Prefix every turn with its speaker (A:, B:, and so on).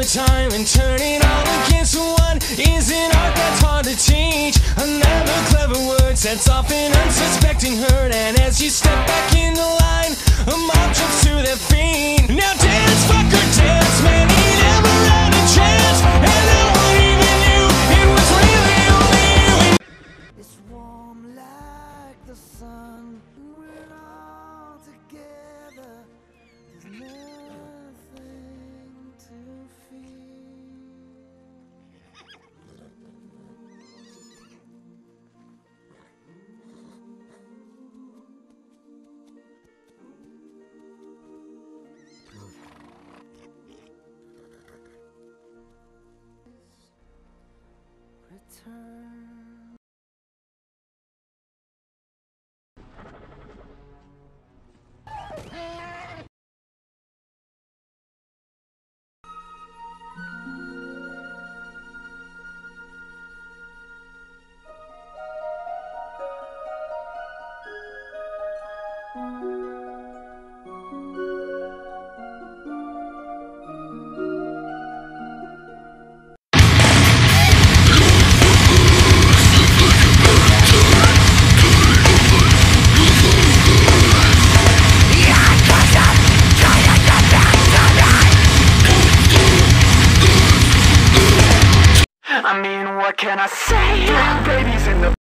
A: over time and turning all against one is an art that's hard to teach. Another clever word sets off an unsuspecting herd, and as you step back in the line, a mob jumps to their feet. Now dance, fucker, dance, man, he never had a chance, and no one even knew it was really only you.
B: It's warm like the sun, we're all together, there's nothing to fear. Return. I mean, what can I say? Babies in the